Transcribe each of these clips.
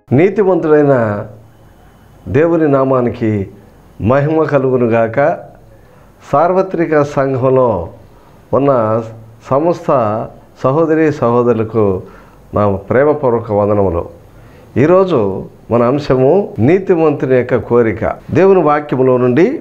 నీతిమంతుడైన దేవుని నామానికి మహిమ కలుగునుగాక. సార్వత్రిక సంఘంలో ఉన్న సమస్త సహోదరి సహోదరులకు నా ప్రేమపూర్వక వందనములు. ఈరోజు మన అంశము నీతిమంతుని యొక్క కోరిక. దేవుని వాక్యములో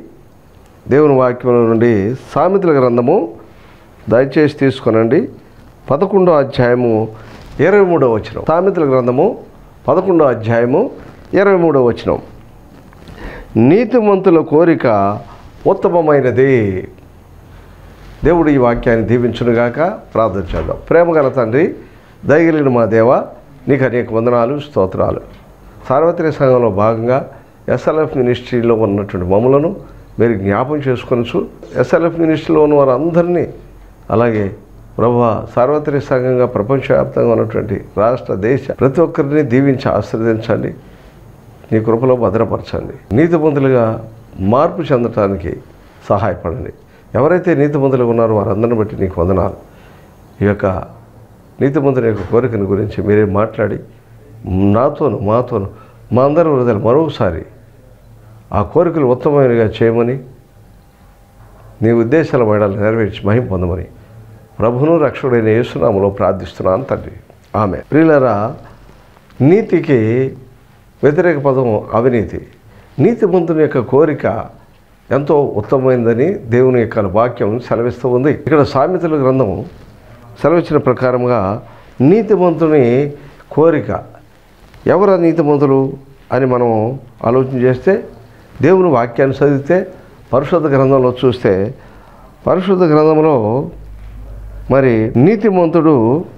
నుండి సామెతల గ్రంథము దయచేసి తీసుకొనండి. 11వ అధ్యాయము 23వ వచనం. సామెతల గ్రంథము 11వ అధ్యాయము 23వ వచనం. నీతిమంతుల కోరిక ఉత్తమమైనది. దేవుడు ఈ వాక్యాన్ని దీవించునుగాక. ప్రార్థన చేద్దాం. ప్రేమగల తండ్రి, దయగలిగిన మా దేవ, నీకు అనేక వందనాలు, స్తోత్రాలు. సార్వత్రిక సంఘంలో భాగంగా ఎస్ఎల్ఎఫ్ మినిస్ట్రీలో ఉన్నటువంటి మమ్ములను మీరు జ్ఞాపం చేసుకొనచ్చు. ఎస్ఎల్ఎఫ్ మినిస్ట్రీలో ఉన్న వారందరినీ, అలాగే ప్రభువా సార్వత్రిక సంఘంగా ప్రపంచవ్యాప్తంగా ఉన్నటువంటి రాష్ట్ర దేశ ప్రతి ఒక్కరిని దీవించి ఆశీర్వదించండి. నీ కృపలో భద్రపరచండి. నీతిమంతులుగా మార్పు చెందటానికి సహాయపడండి. ఎవరైతే నీతిమంతులుగా ఉన్నారో వారందరిని బట్టి నీకు వందనాలు. ఈ యొక్క నీతిమంతుల యొక్క కోరికను గురించి మీరే మాట్లాడి మాతోను మా అందరి హృదయాలు మరొకసారి ఆ కోరికలు ఉత్తమమైనగా చేయమని, నీ ఉద్దేశాల వేడాలు నెరవేర్చి మహిమ పొందమని ప్రభువును రక్షకుడైన యేసునామములో ప్రార్థిస్తున్నాను తండ్రి. ఆమె. ప్రియులారా, నీతికి వ్యతిరేక పదం అవినీతి. నీతిమంతుని యొక్క కోరిక ఎంతో ఉత్తమమైందని దేవుని యొక్క వాక్యం సెలవిస్తూ ఉంది. ఇక్కడ సామెతల గ్రంథం సెలవిచ్చిన ప్రకారంగా నీతిమంతుని కోరిక. ఎవరు నీతిమంతులు అని మనం ఆలోచన చేస్తే, దేవుని వాక్యాన్ని చదివితే, పరిశుద్ధ గ్రంథంలో చూస్తే, పరిశుద్ధ గ్రంథంలో మరి నీతిమంతుడు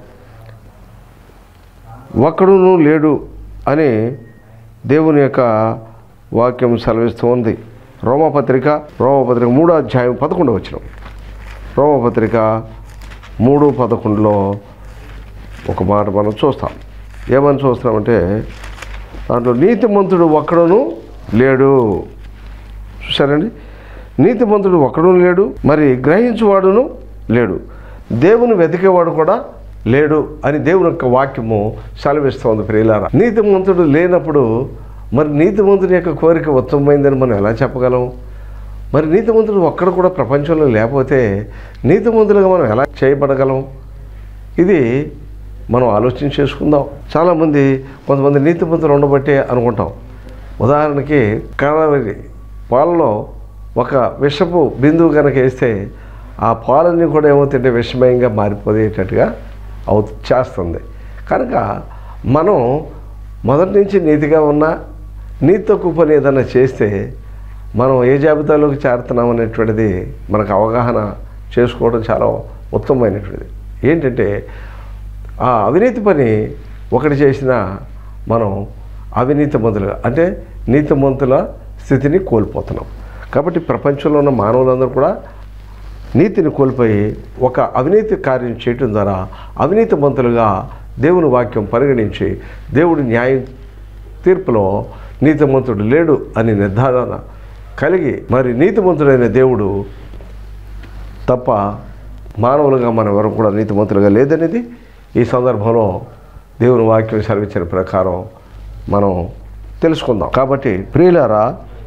ఒక్కడును లేడు అని దేవుని యొక్క వాక్యం సెలవిస్తూ ఉంది. రోమపత్రిక 3వ అధ్యాయం 11వ వచనం. రోమపత్రిక 3:11లో ఒక మాట మనం చూస్తాం. ఏమని చూస్తామంటే, దాంట్లో నీతిమంతుడు ఒక్కడును లేడు. చూసారండి, నీతిమంతుడు ఒక్కడును లేడు, మరి గ్రహించువాడును లేడు, దేవుని వెతికేవాడు కూడా లేడు అని దేవుని యొక్క వాక్యము సెలవిస్తోంది. ప్రియులారా, నీతిమంతుడు లేనప్పుడు మరి నీతిమంతుడి యొక్క కోరిక ఉత్తమమైందని మనం ఎలా చెప్పగలం? మరి నీతిమంతుడు ఒక్కడు కూడా ప్రపంచంలో లేకపోతే నీతిమంతులుగా మనం ఎలా చేయబడగలం? ఇది మనం ఆలోచన చేసుకుందాం. చాలామంది కొంతమంది నీతిమంతులు ఉండబట్టే అనుకుంటాం. ఉదాహరణకి కావేరి పాలలో ఒక విషపు బిందువు కనుక వేస్తే ఆ పాలన్నీ కూడా ఏమవుతుంటే విషమయంగా మారిపోయేటట్టుగా చేస్తుంది. కనుక మనం మొదటి నుంచి నీతిగా ఉన్నా, నీతి తక్కువ పని ఏదైనా చేస్తే మనం ఏ జాబితాలోకి చేరుతున్నాం అనేటువంటిది మనకు అవగాహన చేసుకోవడం చాలా ఉత్తమమైనటువంటిది. ఏంటంటే, ఆ అవినీతి పని ఒకటి చేసినా మనం అవినీతిమంతులుగా, అంటే నీతిమంతుల స్థితిని కోల్పోతున్నాం. కాబట్టి ప్రపంచంలో ఉన్న మానవులందరూ కూడా నీతిని కోల్పోయి ఒక అవినీతి కార్యం చేయటం ద్వారా అవినీతిమంతులుగా దేవుని వాక్యం పరిగణించి దేవుడి న్యాయ తీర్పులో నీతిమంతుడు లేడు అని నిర్ధారణ కలిగి, మరి నీతిమంతుడైన దేవుడు తప్ప మానవులుగా మనం ఎవరు కూడా నీతిమంతులుగా లేదనేది ఈ సందర్భంలో దేవుని వాక్యం సెలవించిన ప్రకారం మనం తెలుసుకుందాం. కాబట్టి ప్రియులారా,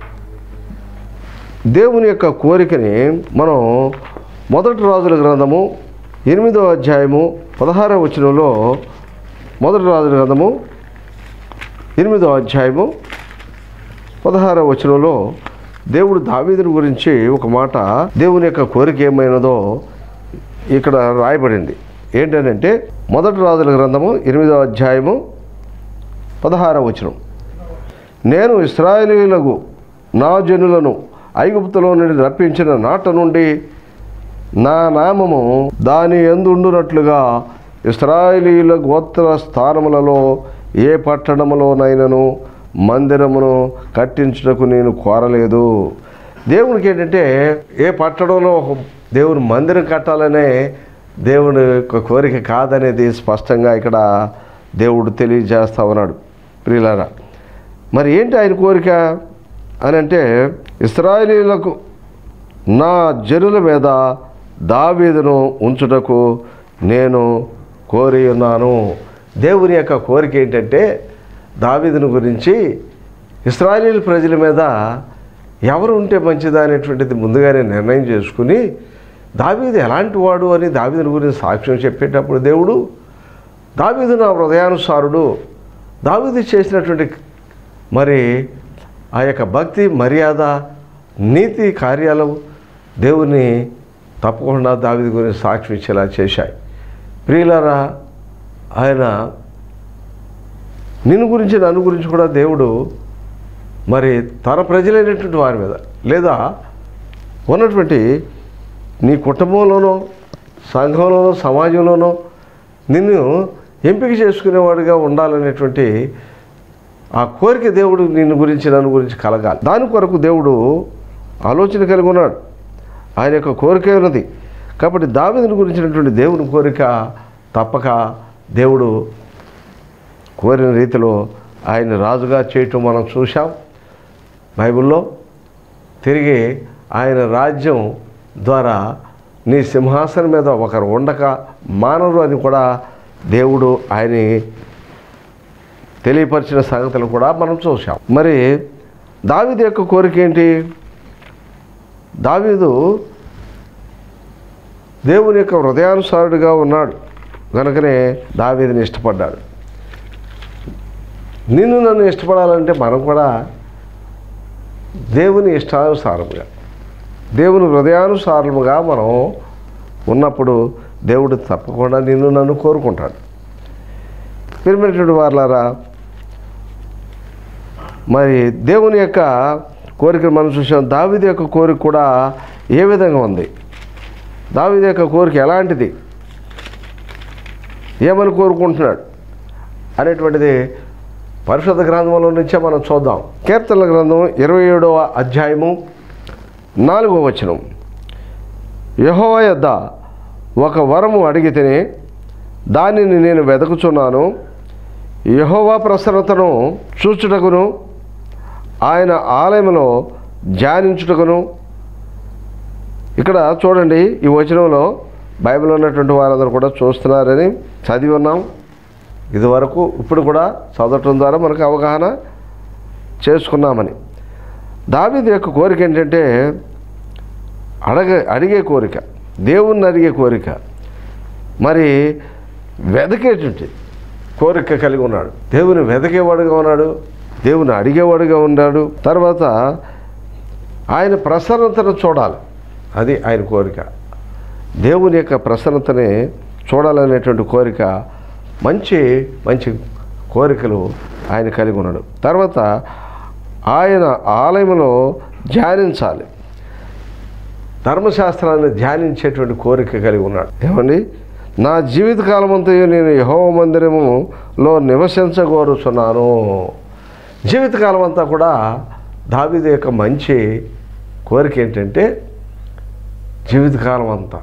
దేవుని యొక్క కోరికని మనం మొదటి రాజుల గ్రంథము 8వ అధ్యాయము 16వ వచనంలో, మొదటి రాజుల గ్రంథము 8వ అధ్యాయము 16వ వచనంలో దేవుడు దావీదుని గురించి ఒక మాట, దేవుని యొక్క కోరిక ఏమైనదో ఇక్కడ రాయబడింది. ఏంటంటే, మొదటి రాజుల గ్రంథము 8వ అధ్యాయము 16వ వచనం. నేను ఇశ్రాయేలీయులకు నా జనులను ఐగుప్తులో నుండి రప్పించిన నాట నుండి నా నామము దాని యందుండునట్లుగా ఇశ్రాయేలీయుల గోత్ర స్థానములలో ఏ పట్టణములోనైనను మందిరమును కట్టించుటకు నేను కోరలేదు. దేవునికి ఏంటంటే, ఏ పట్టణంలో దేవుని మందిరం కట్టాలనే దేవుని యొక్క కోరిక కాదనేది స్పష్టంగా ఇక్కడ దేవుడు తెలియజేస్తా ఉన్నాడు. ప్రియులారా, మరి ఏంటి ఆయన కోరిక అని అంటే, ఇశ్రాయేలీయులకు నా జనుల మీద దావీదును ఉంచుటకు నేను కోరి ఉన్నాను. దేవుని యొక్క కోరిక ఏంటంటే, దావీదును గురించి ఇశ్రాయేలు ప్రజల మీద ఎవరు ఉంటే మంచిదా అనేటువంటిది ముందుగానే నిర్ణయం చేసుకుని దావీదు ఎలాంటి వాడు అని దావీదుని గురించి సాక్ష్యం చెప్పేటప్పుడు దేవుడు దావీదు నా హృదయానుసారుడు, దావీదు చేసినటువంటి మరి ఆ యొక్క భక్తి, మర్యాద, నీతి కార్యాలు దేవుని తప్పకుండా దావీదు గురించి సాక్ష్యం ఇచ్చేలా చేశాయి. ప్రియులారా, ఆయన నిన్ను గురించి నన్ను గురించి కూడా దేవుడు మరి తన ప్రజలైనటువంటి వారి మీద లేదా ఉన్నటువంటి నీ కుటుంబంలోనో, సంఘంలోనో, సమాజంలోనో నిన్ను ఎంపిక చేసుకునేవాడిగా ఉండాలనేటువంటి ఆ కోరిక దేవుడు నిన్ను గురించి నన్ను గురించి కలగాలి. దాని కొరకు దేవుడు ఆలోచన కలిగి ఉన్నాడు. ఆయన యొక్క కోరిక ఉన్నది. కాబట్టి దావీదుని గురించినటువంటి దేవుని కోరిక తప్పక దేవుడు కోరిన రీతిలో ఆయన రాజుగా చేయటం మనం చూసాం బైబిల్లో. తిరిగి ఆయన రాజ్యం ద్వారా నీ సింహాసనం మీద ఒకరు ఉండక మానరు అని కూడా దేవుడు ఆయన తెలియపరిచిన సంగతులు కూడా మనం చూసాం. మరి దావీదు యొక్క కోరిక ఏంటి? దావీదు దేవుని యొక్క హృదయానుసారుడిగా ఉన్నాడు కనుకనే దావీదుని ఇష్టపడ్డాడు. నిన్ను నన్ను ఇష్టపడాలంటే మనం కూడా దేవుని ఇష్టానుసారముగా, దేవుని హృదయానుసారముగా మనం ఉన్నప్పుడు దేవుడు తప్పకుండా నిన్ను నన్ను కోరుకుంటాడు. ప్రియమైనటువంటి వారలారా, మరి దేవుని యొక్క కోరికను మనం చూసాం. దావీదు యొక్క కోరిక కూడా ఏ విధంగా ఉంది? దావీదు యొక్క కోరిక ఎలాంటిది, ఏమని కోరుకుంటున్నాడు అనేటువంటిది పరిశుద్ధ గ్రంథంలో నుంచే మనం చూద్దాం. కీర్తనల గ్రంథం 27వ అధ్యాయము 4వ వచనం. యెహోవా యొద్ద ఒక వరము అడిగితేనే దానిని నేను వెదకుచున్నాను, యెహోవా ప్రసన్నతను చూచుటకును ఆయన ఆలయంలో ధ్యానించుటకును. ఇక్కడ చూడండి, ఈ వచనంలో బైబిల్లో ఉన్నటువంటి వారందరూ కూడా చూస్తున్నారని చదివి ఉన్నాం ఇదివరకు. ఇప్పుడు కూడా చదవటం ద్వారా మనకు అవగాహన చేసుకున్నామని. దావీదు యొక్క కోరిక ఏంటంటే అడిగే కోరిక, దేవుణ్ణి అడిగే కోరిక, మరి వెదకేటువంటి కోరిక కలిగి ఉన్నాడు. దేవుని వెదకేవాడుగా ఉన్నాడు, దేవుని అడిగేవాడుగా ఉన్నాడు. తర్వాత ఆయన ప్రసన్నతను చూడాలి, అది ఆయన కోరిక. దేవుని యొక్క ప్రసన్నతని చూడాలనేటువంటి కోరిక, మంచి మంచి కోరికలు ఆయన కలిగి ఉన్నాడు. తర్వాత ఆయన ఆలయంలో ధ్యానించాలి, ధర్మశాస్త్రాన్ని ధ్యానించేటువంటి కోరిక కలిగి ఉన్నాడు. ఏమండి, నా జీవితకాలం అంతా నేను యెహోవా మందిరములో నివసించగోరుచున్నాను. జీవితకాలం అంతా కూడా దావీదు యొక్క మంచి కోరిక ఏంటంటే జీవితకాలం అంతా,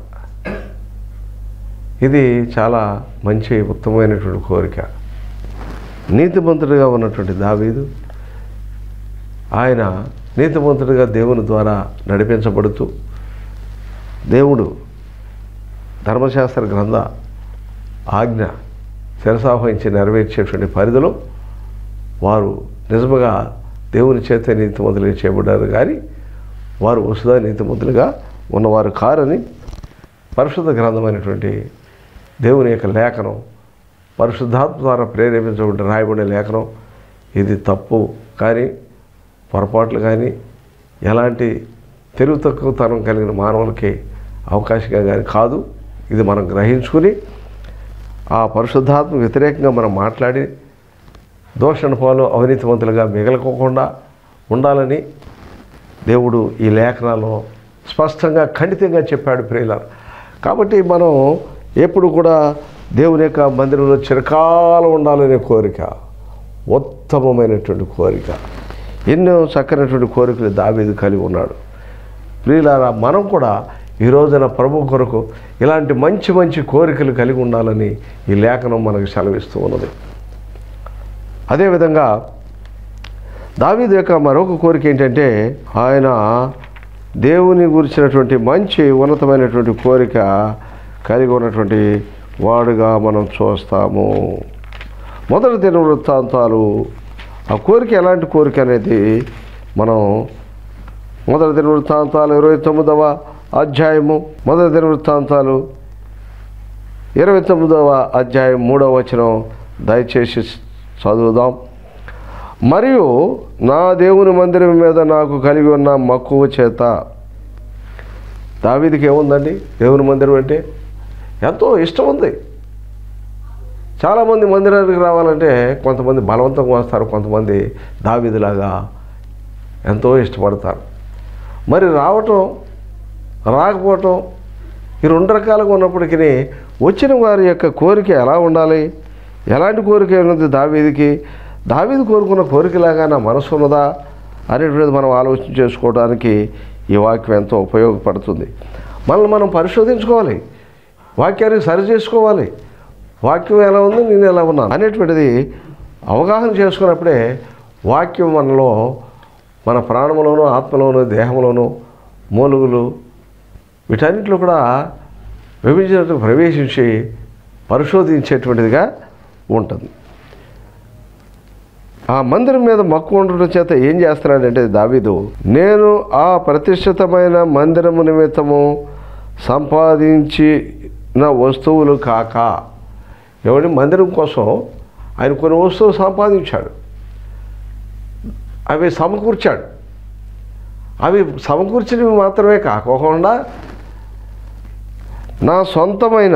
ఇది చాలా మంచి ఉత్తమమైనటువంటి కోరిక. నీతిమంతుడిగా ఉన్నటువంటి దావీదు, ఆయన నీతిమంతుడిగా దేవుని ద్వారా నడిపించబడుతూ దేవుడు ధర్మశాస్త్ర గ్రంథ ఆజ్ఞ శిరసావహించి నెరవేర్చేటువంటి పరిధిలో వారు నిజముగా దేవుని చేత నీతిమంతులుగా చేయబడ్డారు, కానీ వారు వసుదా నీతిమంతులుగా ఉన్నవారు కారని పరిశుద్ధ గ్రంథమైనటువంటి దేవుని యొక్క లేఖనం, పరిశుద్ధాత్మ ద్వారా ప్రేరేపించబడి రాయబడిన లేఖనం, ఇది తప్పు కానీ పొరపాట్లు కానీ ఎలాంటి తెలివి తక్కువతనం కలిగిన మానవులకి అవకాశంగా కానీ కాదు. ఇది మనం గ్రహించుకుని ఆ పరిశుద్ధాత్మ వ్యతిరేకంగా మనం మాట్లాడి దోషణ పాలు అవినీతివంతులుగా మిగలకోకుండా ఉండాలని దేవుడు ఈ లేఖనాల్లో స్పష్టంగా ఖండితంగా చెప్పాడు ప్రియులారా. కాబట్టి మనం ఎప్పుడు కూడా దేవుని యొక్క మందిరంలో చిరకాలం ఉండాలనే కోరిక ఉత్తమమైనటువంటి కోరిక. ఎన్నో చక్కనటువంటి కోరికలు దావీదు కలిగి ఉన్నాడు. ప్రియులారా, మనం కూడా ఈ రోజున ప్రభు కొరకు ఇలాంటి మంచి మంచి కోరికలు కలిగి ఉండాలని ఈ లేఖనం మనకు సెలవిస్తూ ఉన్నది. అదేవిధంగా దావీదు యొక్క మరొక కోరిక ఏంటంటే ఆయన దేవుని గురించినటువంటి మంచి ఉన్నతమైనటువంటి కోరిక కలిగి ఉన్నటువంటి వాడుగా మనం చూస్తాము. మొదటి దినవృత్తాంతాలు ఆ కోరిక ఎలాంటి కోరిక అనేది మనం మొదటి దినవృత్తాంతాలు 29వ అధ్యాయము, మొదటి దినవృత్తాంతాలు 29వ అధ్యాయం 3వ వచనం దయచేసి చదువుదాం. మరియు నా దేవుని మందిరం మీద నాకు కలిగి ఉన్న మక్కువ చేత. దావీదుకి ఏముందండి? దేవుని మందిరం అంటే ఎంతో ఇష్టం ఉంది. చాలామంది మందిరానికి రావాలంటే కొంతమంది బలవంతంగా వస్తారు, కొంతమంది దావీదులాగా ఎంతో ఇష్టపడతారు. మరి రావటం రాకపోవటం ఈ రెండు రకాలుగా ఉన్నప్పటికీ వచ్చిన వారి యొక్క కోరిక ఎలా ఉండాలి? ఎలాంటి కోరిక ఉన్నది దావీదుకి? దావీదు కోరుకున్న కోరికలాగా నా మనసు ఉన్నదా అనేటువంటిది మనం ఆలోచన చేసుకోవడానికి ఈ వాక్యం ఎంతో ఉపయోగపడుతుంది. మనల్ని మనం పరిశోధించుకోవాలి, వాక్యానికి సరి చేసుకోవాలి. వాక్యం ఎలా ఉంది, నేను ఎలా ఉన్నాను అనేటువంటిది అవగాహన చేసుకున్నప్పుడే వాక్యం మనలో, మన ప్రాణంలోనూ ఆత్మలోనూ దేహంలోనూ మూలుగులు వీటన్నిటిలో కూడా ప్రవేశించి పరిశోధించేటువంటిదిగా ఉంటుంది. ఆ మందిరం మీద మక్కువ ఉండటం చేత ఏం చేస్తున్నాడంటే దావీదు, నేను ఆ ప్రతిష్ఠితమైన మందిరము నిమిత్తము సంపాదించిన వస్తువులు కాక. ఎవరి మందిరం కోసం ఆయన కొన్ని వస్తువులు సంపాదించాడు, అవి సమకూర్చాడు. అవి సమకూర్చినవి మాత్రమే కాకోకుండా నా సొంతమైన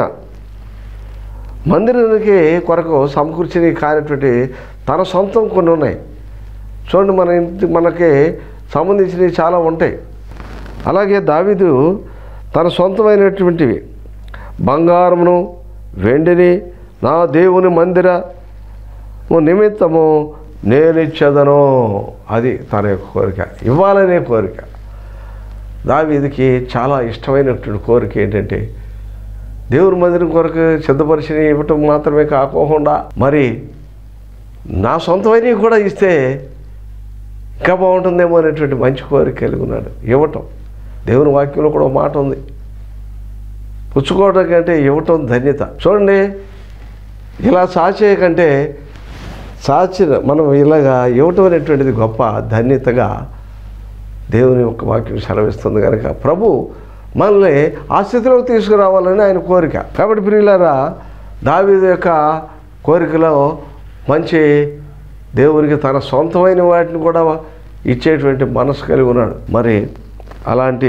మందిరానికి కొరకు సమకూర్చినవి కానిటువంటి తన సొంతం కొన్ని ఉన్నాయి. చూడండి, మన ఇంటి మనకి సంబంధించినవి చాలా ఉంటాయి. అలాగే దావీదు తన సొంతమైనటువంటివి బంగారమును వెండిని నా దేవుని మందిరము నిమిత్తము నేనిచ్చదను. అది తన యొక్క కోరిక, ఇవ్వాలనే కోరిక. దావీదుకి చాలా ఇష్టమైనటువంటి కోరిక ఏంటంటే దేవుని మందిరం కొరకు సిద్ధపరిచిన ఇవ్వటం మాత్రమే కాకుండా మరి నా సొంతమైనవి కూడా ఇస్తే ఇంకా బాగుంటుందేమో అనేటువంటి మంచి కోరిక కలిగి ఉన్నాడు. ఇవ్వటం, దేవుని వాక్యంలో కూడా ఒక మాట ఉంది, పుచ్చుకోవడం కంటే ఇవ్వటం ధన్యత. చూడండి, ఇలా సాచే కంటే సాచిన మనం ఇలాగా ఇవ్వటం అనేటువంటిది గొప్ప ధన్యతగా దేవుని యొక్క వాక్యం సెలవిస్తుంది. కనుక ప్రభు మనల్ని ఆ స్థితిలోకి తీసుకురావాలని ఆయన కోరిక. కాబట్టి ప్రియులారా, దావీదు యొక్క కోరికలో మంచి దేవునికి తన సొంతమైన వాటిని కూడా ఇచ్చేటువంటి మనసు కలిగి ఉన్నాడు. మరి అలాంటి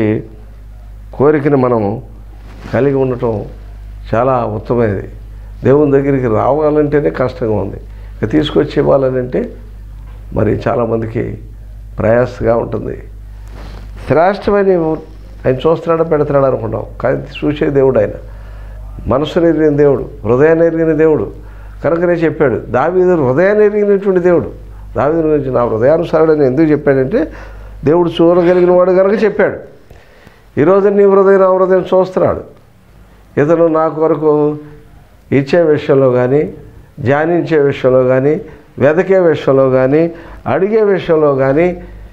కోరికని మనం కలిగి ఉండటం చాలా ఉత్తమమైనది. దేవుని దగ్గరికి రావాలంటేనే కష్టంగా ఉంది, ఇక తీసుకొచ్చి ఇవ్వాలనంటే మరి చాలామందికి ప్రయాసగా ఉంటుంది. శ్రేష్టమైన ఆయన చూస్తున్నాడా పెడుతున్నాడు అనుకుంటాం, కానీ చూసే దేవుడు ఆయన, మనసుని ఎరిగిన దేవుడు, హృదయాన్ని ఎరిగిన దేవుడు. కనుకనే చెప్పాడు, దావీదు హృదయాన్ని ఎరిగినటువంటి దేవుడు. దావీదు గురించి నా హృదయానుసారుడని ఎందుకు చెప్పాడంటే దేవుడు చూడగలిగిన వాడు కనుక చెప్పాడు. ఈరోజు నీ హృదయం నా హృదయం చూస్తున్నాడు. ఇతను నా కొరకు ఇచ్చే విషయంలో కానీ, ధ్యానించే విషయంలో కానీ, వెదకే విషయంలో కానీ, అడిగే విషయంలో కానీ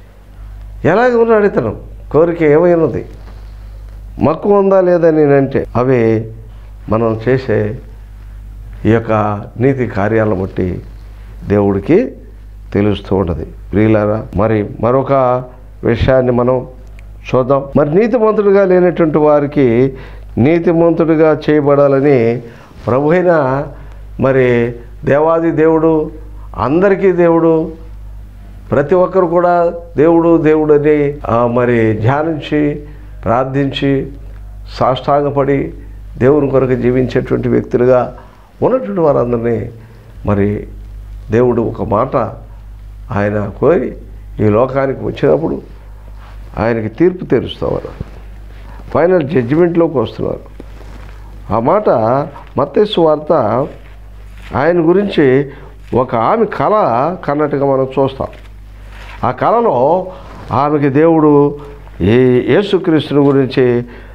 ఎలాగ ఉన్నాడు ఇతను? కోరిక ఏమైనది? మక్కువ ఉందా లేదా నేనంటే అవి మనం చేసే ఈ యొక్క నీతి కార్యాలను బట్టి దేవుడికి తెలుస్తూ ఉంటుంది. ప్రియులారా, మరి మరొక విషయాన్ని మనం చూద్దాం. మరి నీతిమంతుడిగా లేనటువంటి వారికి నీతిమంతుడిగా చేయబడాలని ప్రభు అయిన మరి దేవాది దేవుడు, అందరికీ దేవుడు, ప్రతి ఒక్కరు కూడా దేవుడు దేవుడు అని మరి ధ్యానించి ప్రార్థించి సాష్టాంగపడి దేవుని కొరకు జీవించేటువంటి వ్యక్తులుగా ఉన్నటువంటి వారందరినీ మరి దేవుడు ఒక మాట ఆయన కోరి ఈ లోకానికి వచ్చినప్పుడు ఆయనకి తీర్పు తీరుస్తారు, ఫైనల్ జడ్జిమెంట్లోకి వస్తున్నారు. ఆ మాట మత్తయి సువార్త ఆయన గురించి ఒక ఆమె కళ కన్నట్టుగా మనం చూస్తాం. ఆ కళలో ఆమెకి దేవుడు యేసుక్రీస్తుని గురించి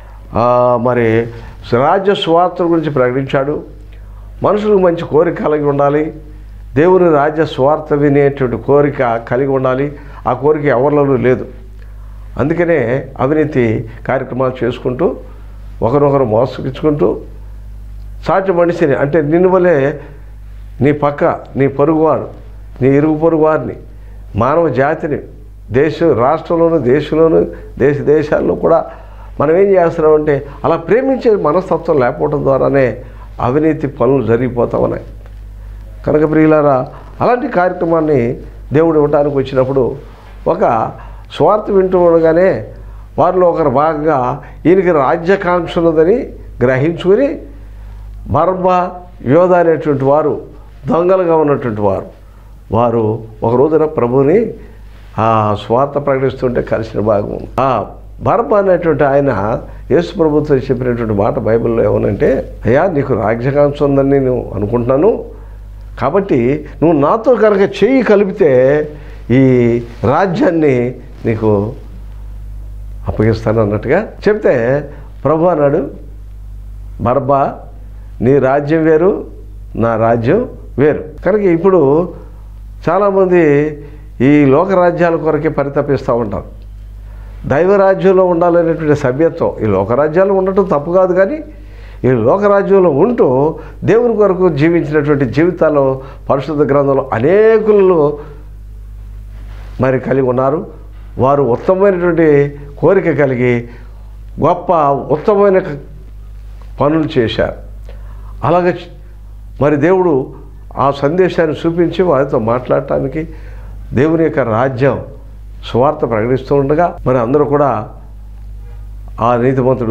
మరి రాజ్య సువార్త గురించి ప్రకటించాడు. మనుషులకు మంచి కోరిక కలిగి ఉండాలి, దేవుని రాజ్య సువార్త వినేటువంటి కోరిక కలిగి ఉండాలి. ఆ కోరిక ఎవరిలోనూ లేదు. అందుకనే అవినీతి కార్యక్రమాలు చేసుకుంటూ ఒకరొకరు మోసగించుకుంటూ సాటి మనిషిని అంటే నిన్ను వలే నీ పక్క నీ పొరుగువాడు, నీ ఇరుగు పొరుగు వారిని మానవ జాతిని రాష్ట్రంలోను దేశంలోను దేశాల్లో కూడా మనం ఏం చేస్తున్నామంటే అలా ప్రేమించే మనస్తత్వం లేకపోవడం ద్వారానే అవినీతి పనులు జరిగిపోతూ ఉన్నాయి. కనుక ప్రియులారా, అలాంటి కార్యక్రమాన్ని దేవుడు ఇవ్వడానికి వచ్చినప్పుడు ఒక స్వార్థ వింటూ ఉండగానే వారిలో ఒకరు భాగంగా ఈయనకి రాజ్యాకాంక్ష ఉన్నదని గ్రహించుకొని బర్బా యోధ అనేటువంటి వారు దొంగలుగా ఉన్నటువంటి వారు ఒక రోజున ప్రభువుని ఆ స్వార్థ ప్రకటిస్తుంటే కలిసిన భాగం ఉంది. ఆ బర్బా అనేటువంటి ఆయన యేసు ప్రభుతో చెప్పినటువంటి మాట బైబిల్లో ఏమనంటే, అయ్యా నీకు రాజ్యాకాంక్ష ఉందని నేను అనుకుంటున్నాను, కాబట్టి నువ్వు నాతో కనుక చెయ్యి కలిపితే ఈ రాజ్యాన్ని నీకు అప్పగిస్తాను అన్నట్టుగా చెప్తే ప్రభు అన్నాడు, బర్బా నీ రాజ్యం వేరు, నా రాజ్యం వేరు. కనుక ఇప్పుడు చాలామంది ఈ లోక రాజ్యాల కొరకే పరితపిస్తూ ఉంటారు. దైవరాజ్యంలో ఉండాలనేటువంటి సభ్యత్వం ఈ లోకరాజ్యాలు ఉండటం తప్పు కాదు, కానీ ఈ లోకరాజ్యంలో ఉంటూ దేవుని కొరకు జీవించినటువంటి జీవితాల్లో పరిశుద్ధ గ్రంథంలో అనేకులు మరి కలిగి ఉన్నారు. వారు ఉత్తమమైనటువంటి కోరిక కలిగి గొప్ప ఉత్తమమైన పనులు చేశారు. అలాగే మరి దేవుడు ఆ సందేశాన్ని చూపించి వారితో మాట్లాడటానికి దేవుని యొక్క రాజ్యం సువార్త ప్రకటిస్తూ ఉండగా మరి అందరూ కూడా ఆ నీతిమంతుడు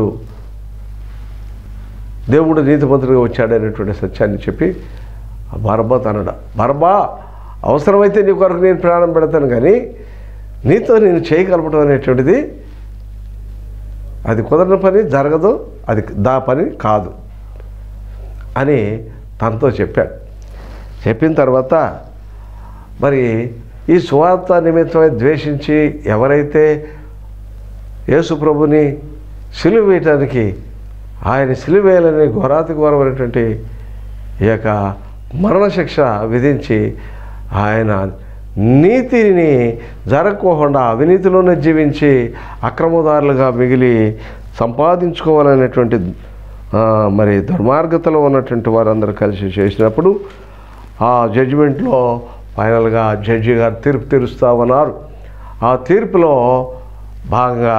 దేవుడు నీతిమంతుడిగా వచ్చాడనేటువంటి సత్యాన్ని చెప్పి బర్బా తనడ, బర్బా అవసరమైతే నీ కొరకు నేను ప్రాణం పెడతాను, కానీ నీతో నేను చేయగలపడం అనేటువంటిది అది కుదరని పని, జరగదు, అది దా పని కాదు అని తనతో చెప్పాడు. చెప్పిన తర్వాత మరి ఈ సువార్త నిమిత్తమై ద్వేషించి ఎవరైతే యేసు ప్రభుని సిలువ వేయటానికి ఆయన సిలువ వేయాలని ఘోరాతి ఘోరమైనటువంటి ఈ యొక్క మరణశిక్ష విధించి ఆయన నీతిని జరగకోకుండా అవినీతిలోనే జీవించి అక్రమదారులుగా మిగిలి సంపాదించుకోవాలనేటువంటి మరి దుర్మార్గతలో ఉన్నటువంటి వారందరూ కలిసి చేసినప్పుడు ఆ జడ్జిమెంట్లో ఫైనల్గా జడ్జి గారు తీర్పు తీరుస్తామన్నారు. ఆ తీర్పులో భాగంగా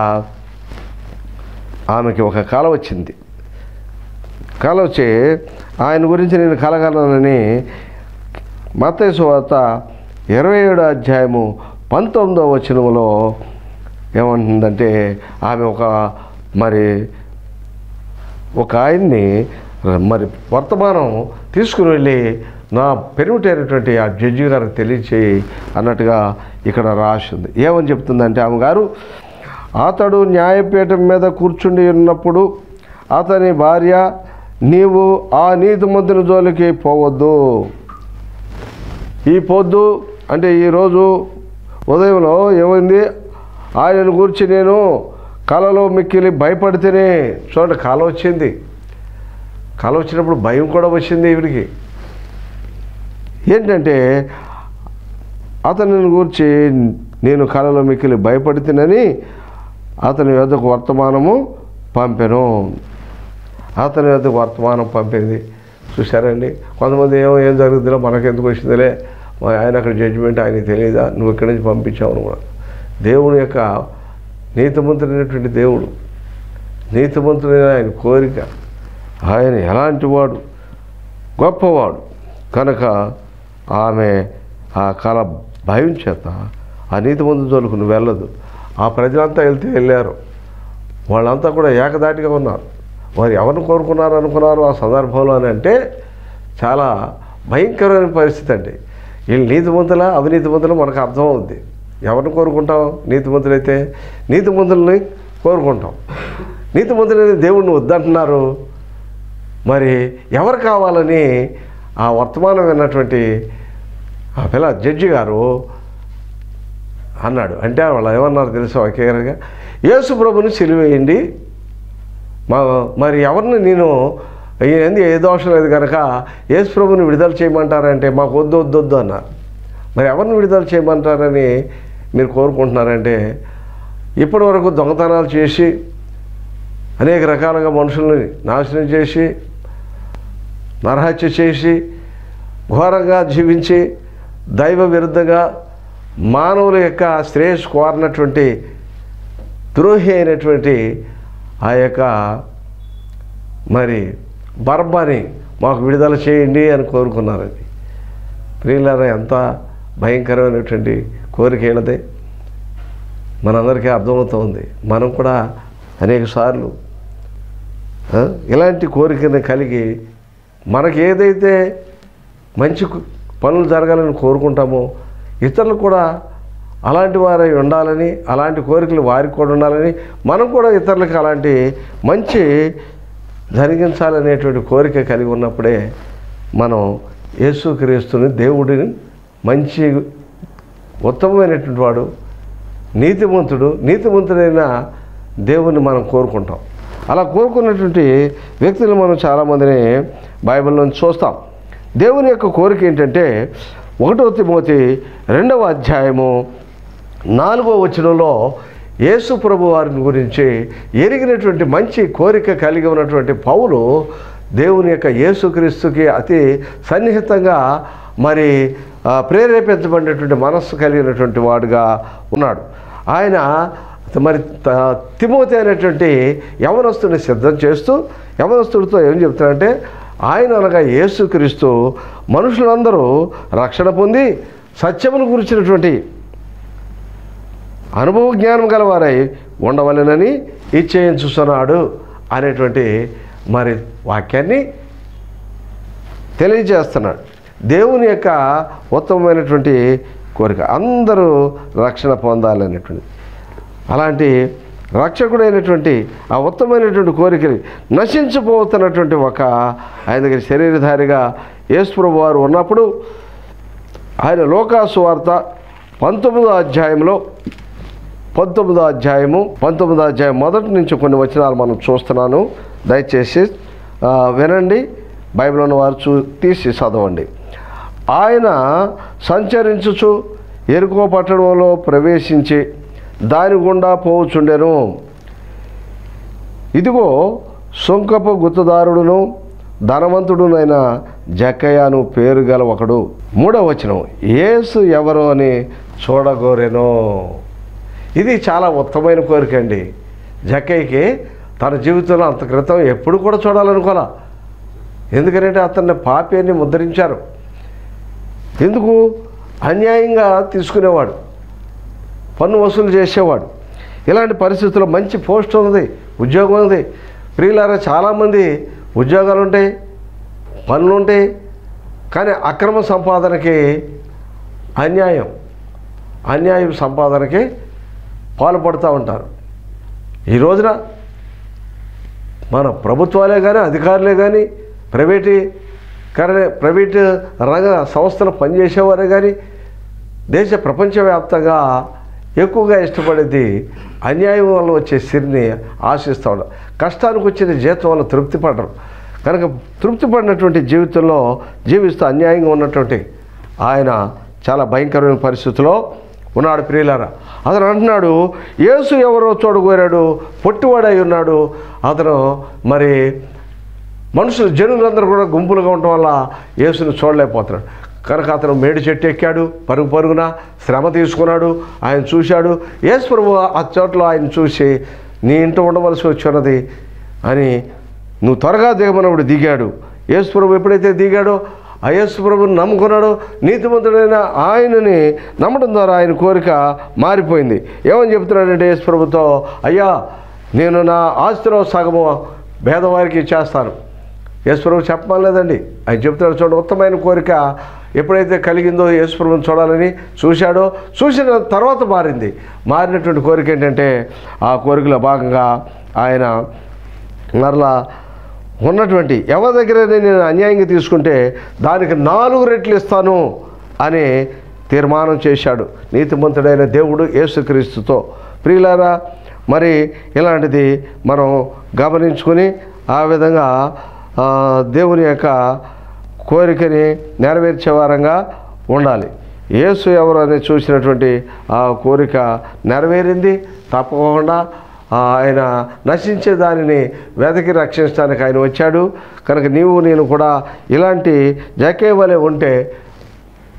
ఆమెకి ఒక కల వచ్చింది. కల వచ్చి ఆయన గురించి నేను కలగలనని మత్తయి సువార్త 27వ అధ్యాయము 19వ వచనములో ఏమంటుందంటే, ఆమె ఒక ఆయన్ని మరి వర్తమానం తీసుకుని వెళ్ళి నా పెరుగుటైనటువంటి ఆ జడ్జి గారికి తెలియచేయి అన్నట్టుగా ఇక్కడ రాసింది. ఏమని చెప్తుందంటే ఆమె గారు, అతడు న్యాయపీఠం మీద కూర్చుండి ఉన్నప్పుడు అతని భార్య, నీవు ఆ నీతిమంతుని జోలికి పోవద్దు. ఈ పొద్దు అంటే ఈరోజు ఉదయంలో ఏమైంది, ఆయనను గురించి నేను కలలో మిక్కిలి భయపడితేనే. చూడండి, కల వచ్చింది. కల వచ్చినప్పుడు భయం కూడా వచ్చింది ఈవిడికి. ఏంటంటే అతనిని గురించి నేను కలలో మిక్కిలి భయపడితేనని అతని వద్దకు వర్తమానము పంపెను. అతని వద్దకు వర్తమానం పంపింది. చూశారండి, కొంతమంది ఏం జరుగుతుందో మనకెందుకు వచ్చిందిలే, ఆయన అక్కడ జడ్జిమెంట్ ఆయనకి తెలియదా, నువ్వు ఇక్కడి నుంచి పంపించావు కూడా. దేవుని యొక్క నీతిమంతుడైనటువంటి దేవుడు, నీతిమంతుడైన ఆయన కోరిక, ఆయన ఎలాంటి వాడు, గొప్పవాడు. కనుక ఆమె ఆ కళ భయం చేత ఆ నీతిమంతుని జోలికి నువ్వు వెళ్ళదు. ఆ ప్రజలంతా వెళ్ళారు. వాళ్ళంతా కూడా ఏకదాటిగా ఉన్నారు. వారు ఎవరిని కోరుకున్నారు అనుకున్నారు ఆ సందర్భంలో అని అంటే చాలా భయంకరమైన పరిస్థితి అండి. వీళ్ళు నీతిమంతులా అవినీతిమంతులు మనకు అర్థమవుద్ది. ఎవరిని కోరుకుంటాం? నీతిమంతులైతే నీతిమంతుల్ని కోరుకుంటాం. నీతిమంతులైతే దేవుడిని వద్దంటున్నారు. మరి ఎవరు కావాలని ఆ వర్తమానం విన్నటువంటి ఆ పిల్ల జడ్జి గారు అన్నాడు. అంటే వాళ్ళు ఏమన్నారు తెలుసా? ఒకేగా యేసు ప్రభుని సిలువేయండి, మరి ఎవరిని నేను ఏంది ఏ దోషం లేదు కనుక యేసు ప్రభుని విడుదల చేయమంటారంటే మాకు వద్దు అన్నారు. మరి ఎవరిని విడుదల చేయమంటారని మీరు కోరుకుంటున్నారంటే, ఇప్పటి వరకు దొంగతనాలు చేసి అనేక రకాలుగా మనుషుల్ని నాశనం చేసి నరహత్య చేసి ఘోరంగా జీవించి దైవ విరుద్ధంగా మానవుల యొక్క శ్రేయస్సు కోరినటువంటి ద్రోహి అయినటువంటి ఆ యొక్క మరి బరబ్బాని మాకు విడుదల చేయండి అని కోరుకున్నారండి. ప్రియులారా, ఎంత భయంకరమైనటువంటి కోరిక ఏళ్ళదే మనందరికీ అర్థమవుతుంది. మనం కూడా అనేక సార్లు ఇలాంటి కోరికను కలిగి మనకి ఏదైతే మంచి పనులు జరగాలని కోరుకుంటామో ఇతరులు కూడా అలాంటి వారై ఉండాలని, అలాంటి కోరికలు వారికి కూడా ఉండాలని, మనం కూడా ఇతరులకు అలాంటి మంచి జరిగించాలనేటువంటి కోరిక కలిగి ఉన్నప్పుడే మనం యేసుక్రీస్తుని, దేవుడిని, మంచి ఉత్తమమైనటువంటి వాడు, నీతిమంతుడైన దేవుని మనం కోరుకుంటాం. అలా కోరుకున్నటువంటి వ్యక్తులు మనం చాలామందిని బైబిల్లో చూస్తాం. దేవుని యొక్క కోరిక ఏంటంటే 1 తిమోతి 2వ అధ్యాయము 4వ వచనంలో యేసు ప్రభు వారిని గురించి ఎరిగినటువంటి మంచి కోరిక కలిగి ఉన్నటువంటి పౌలు దేవుని యొక్క యేసుక్రీస్తుకి అతి సన్నిహితంగా మరి ప్రేరేపించబడినటువంటి మనస్సు కలిగినటువంటి వాడుగా ఉన్నాడు. ఆయన మరి తిమోతి అనేటువంటి యవనస్తుడిని సిద్ధం చేస్తూ యవనస్తుడితో ఏం చెప్తాడంటే, ఆయన అనగా యేసుక్రీస్తు మనుషులందరూ రక్షణ పొంది సత్యమును గురించినటువంటి అనుభవ జ్ఞానం గలవారై ఉండవలెనని ఇచ్చేయించుతున్నాడు అనేటువంటి మరి వాక్యాన్ని తెలియజేస్తున్నాడు. దేవుని యొక్క ఉత్తమమైనటువంటి కోరిక అందరూ రక్షణ పొందాలనేటువంటి అలాంటి రక్షకుడైనటువంటి ఆ ఉత్తమమైనటువంటి కోరికని నశించిపోతున్నటువంటి ఒక ఆయన దగ్గర శరీరధారిగా యేసు ప్రభువు వారు ఉన్నప్పుడు ఆయన లోకాసు వార్త 19వ అధ్యాయం మొదటి నుంచి కొన్ని వచనాలు మనం చూస్తున్నాను. దయచేసి వినండి, బైబిల్ ఉన్న వారు తీసి చదవండి. ఆయన సంచరించుచు ఎరుకో పట్టణంలో ప్రవేశించి దాని గుండా పోవుచుండెను. ఇదిగో సుంకపు గుత్తదారుడును ధనవంతుడునైన జక్కయ్యను పేరు గల ఒకడు. 3వ వచనం, యేసు ఎవరో అని చూడగోరెను. ఇది చాలా ఉత్తమమైన కోరిక అండి. జక్కయ్యకి తన జీవితంలో అంత క్రితం ఎప్పుడు కూడా చూడాలనుకోలే. ఎందుకంటే అతన్ని పాపి అని ముద్రించారు. ఎందుకు? అన్యాయంగా తీసుకునేవాడు, పన్ను వసూలు చేసేవాడు. ఇలాంటి పరిస్థితుల్లో మంచి పోస్ట్ ఉంది, ఉద్యోగం ఉంది. ప్రియులారా, చాలామంది ఉద్యోగాలు ఉంటాయి, పనులు ఉంటాయి, కానీ అక్రమ సంపాదనకి అన్యాయం సంపాదనకి పాల్పడుతూ ఉంటారు. ఈ రోజున మన ప్రభుత్వాలే కానీ అధికారులే కానీ ప్రైవేటు రంగ సంస్థలు పనిచేసేవారే కానీ ప్రపంచవ్యాప్తంగా ఎక్కువగా ఇష్టపడేది అన్యాయం వల్ల వచ్చే సిరిని ఆశిస్తూ ఉంటారు. కష్టానికి వచ్చిన జీతం వల్ల తృప్తి పడరు. కనుక తృప్తి పడినటువంటి జీవితంలో జీవిస్తూ అన్యాయంగా ఉన్నటువంటి ఆయన చాలా భయంకరమైన పరిస్థితిలో ఉన్నాడు. ప్రియులారా, అతను అంటున్నాడు, యేసు ఎవరో చూడగోరాడు, పొట్టివాడై ఉన్నాడు. అతను మరి జనులందరూ కూడా గుంపులుగా ఉండటం వల్ల యేసుని చూడలేకపోతున్నాడు. కనుక అతను మేడి చెట్టు ఎక్కాడు, పరుగున శ్రమ తీసుకున్నాడు. ఆయన చూశాడు. యేసు ప్రభు ఆ చోట్ల ఆయన చూసి, నీ ఇంట ఉండవలసి వచ్చినది అని నువ్వు త్వరగా దిగమన్నప్పుడు దిగాడు. యేసు ప్రభు ఎప్పుడైతే దిగాడో ఆ యేసు ప్రభుని నమ్ముకున్నాడు. నీతిమంతుడైన ఆయనని నమ్మడం ద్వారా ఆయన కోరిక మారిపోయింది. ఏమని చెప్తున్నాడంటే యేసు ప్రభుతో, అయ్యా నేను నా ఆస్తిలో సగము పేదవారికి ఇచ్చేస్తాను. యేసు ప్రభు చెప్పలేదండి, ఆయన చెప్తున్నాడు. చూడండి, ఉత్తమైన కోరిక ఎప్పుడైతే కలిగిందో యేసు ప్రభుని చూడాలని చూసిన తర్వాత మారినటువంటి కోరిక ఏంటంటే, ఆ కోరికలో భాగంగా ఆయన మరలా ఉన్నటువంటి ఎవరి దగ్గర నేను అన్యాయంగా తీసుకుంటే దానికి 4 రెట్లు ఇస్తాను అని తీర్మానం చేశాడు నీతిమంతుడైన దేవుడు యేసుక్రీస్తుతో. ప్రియులారా, మరి ఇలాంటిది మనం గమనించుకొని ఆ విధంగా దేవుని యొక్క కోరికని నెరవేర్చే వారంగా ఉండాలి. యేసు ఎవరు అని చూసినటువంటి ఆ కోరిక నెరవేరింది. తప్పకుండా ఆయన నశించే దానిని వెతికి రక్షించడానికి ఆయన వచ్చాడు. కనుక నేను కూడా ఇలాంటి జక్కయ్య వలె ఉంటే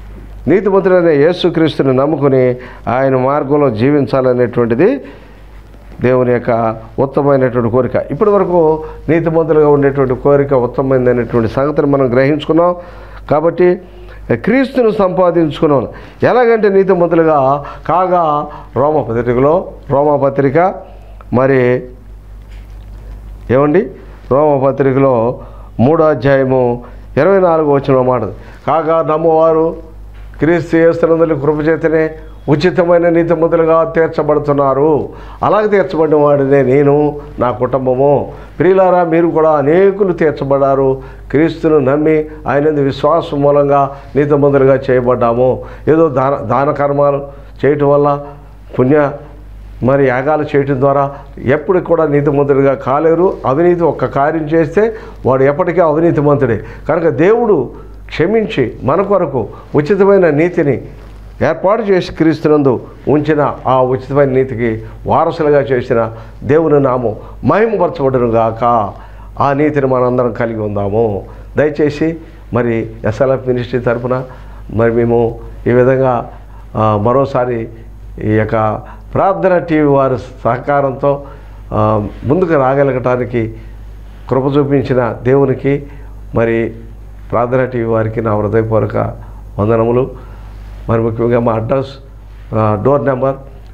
నీతిమంతుడైన యేసుక్రీస్తుని నమ్ముకుని ఆయన మార్గంలో జీవించాలనేటువంటిది దేవుని యొక్క ఉత్తమమైనటువంటి కోరిక. ఇప్పటి వరకు నీతిమంతులుగా ఉండేటువంటి కోరిక ఉత్తమమైనటువంటి సంగతిని మనం గ్రహించుకున్నాం. కాబట్టి క్రీస్తును సంపాదించుకున్నాం. ఎలాగంటే నీతిమంతులుగా కాగా రోమపత్రిక మరి ఏమండి, రోమపత్రికలో 3వ అధ్యాయము 24వ వచనం మాట, కాగా నమ్మవారు క్రీస్తు యేసునందు కృపచేతనే ఉచితమైన నీతిమంతులుగా తీర్చబడుతున్నారు. అలాగే తీర్చబడిన వాడినే నేను, నా కుటుంబము. ప్రియులారా, మీరు కూడా అనేకులు తీర్చబడ్డారు. క్రీస్తును నమ్మి ఆయన విశ్వాసం మూలంగా నీతిమంతులుగా చేయబడ్డాము. ఏదో దాన కర్మాలు చేయటం వల్ల మరి యాగాలు చేయటం ద్వారా ఎప్పటికి కూడా నీతిమంతుడిగా కాలేరు. అవినీతి ఒక్క కార్యం చేస్తే వాడు ఎప్పటికీ అవినీతిమంతుడే. కనుక దేవుడు క్షమించి మన కొరకు ఉచితమైన నీతిని ఏర్పాటు చేసి క్రీస్తునందు ఉంచిన ఆ ఉచితమైన నీతికి వారసులుగా చేసిన దేవుని నామం మహిమపరచబడును గాక. ఆ నీతిని మనందరం కలిగి ఉందాము. దయచేసి మరి SLF మినిస్ట్రీ తరఫున మరి మేము ఈ విధంగా మరోసారి ఈ యొక్క ప్రార్థన టీవీ వారి సహకారంతో ముందుకు రాగలగటానికి కృప చూపించిన దేవునికి మరి ప్రార్థన టీవీ వారికి నా హృదయపూర్వక వందనములు. మరి ముఖ్యంగా మా అడ్రస్ డోర్ నెంబర్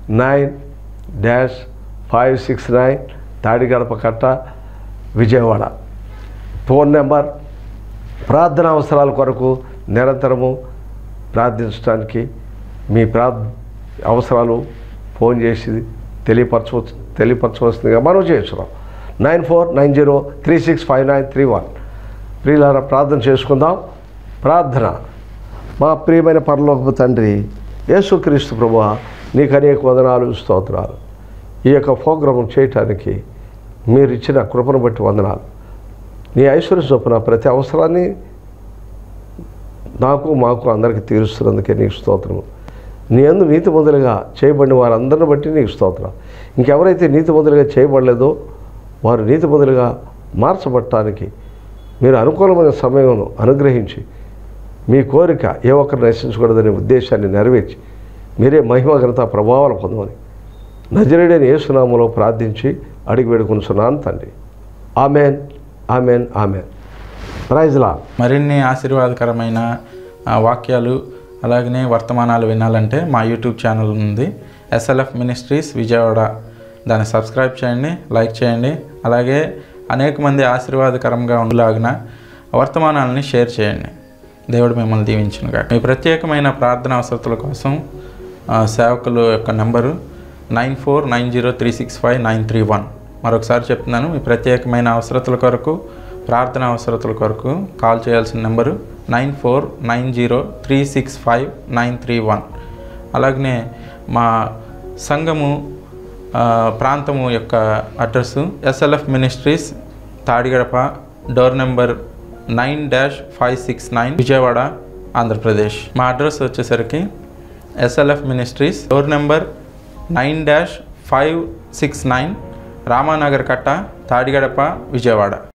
9-569 తాడిగడప కట్ట, విజయవాడ. ఫోన్ నెంబర్ ప్రార్థన అవసరాల కొరకు నిరంతరము ప్రార్థించడానికి మీ అవసరాలు ఫోన్ చేసి తెలియపరచవలసిందిగా మనం చేస్తున్నాం. 9490365931. ప్రియులారా, ప్రార్థన చేసుకుందాం. ప్రార్థన. మా ప్రియమైన పరలోకపు తండ్రి యేసుక్రీస్తు ప్రభువా, నీకు అనేక వందనాలు, స్తోత్రాలు. ఈ యొక్క ప్రోగ్రాం చేయటానికి మీరు ఇచ్చిన కృపను బట్టి వందనాలు. నీ ఐశ్వర్య చొప్పున ప్రతి అవసరాన్ని మాకు అందరికీ తీరుస్తున్నందుకే నీకు స్తోత్రము. నీ యందు నీతిమంతులుగా చేయబడిన వారందరిని బట్టి నీకు స్తోత్రం. ఇంకెవరైతే నీతిమంతులుగా చేయబడలేదో వారు నీతిమంతులుగా మార్చబడటానికి మీరు అనుకూలమైన సమయంలో అనుగ్రహించి మీ కోరిక ఏ ఒక్కరు నశించకూడదనే ఉద్దేశాన్ని నెరవేర్చి మీరే మహిమ ఘనత ప్రభావాలు పొందమని నజరేయుడైన యేసు నామములో ప్రార్థించి అడిగి వేడుకొనుచున్నాను తండ్రి. Amen, amen, amen. Praise Lord. మరిన్ని ఆశీర్వాదకరమైన వాక్యాలు అలాగనే వర్తమానాలు వినాలంటే మా యూట్యూబ్ ఛానల్ ఉంది, SLF మినిస్ట్రీస్ విజయవాడ. దాన్ని సబ్స్క్రైబ్ చేయండి, లైక్ చేయండి. అలాగే అనేక మంది ఆశీర్వాదకరంగా ఉండలాగిన వర్తమానాలని షేర్ చేయండి. దేవుడు మిమ్మల్ని దీవించునుగా. మీ ప్రత్యేకమైన ప్రార్థన అవసరతల కోసం సేవకుల యొక్క నెంబరు 9490365931. మరొకసారి చెప్తున్నాను, మీ ప్రత్యేకమైన అవసరతల కొరకు ప్రార్థన అవసరతల కొరకు కాల్ చేయాల్సిన నెంబరు 9490365931. అలాగనే మా సంఘము ప్రాంతము యొక్క address SLF ministries Tadigadapa, door number 9-569 Vijayawada, Andhra Pradesh. మా అడ్రస్ వచ్చేసరికి SLF ministries door number 9-569 Ramanagar Katta, Tadigadapa, Vijayawada.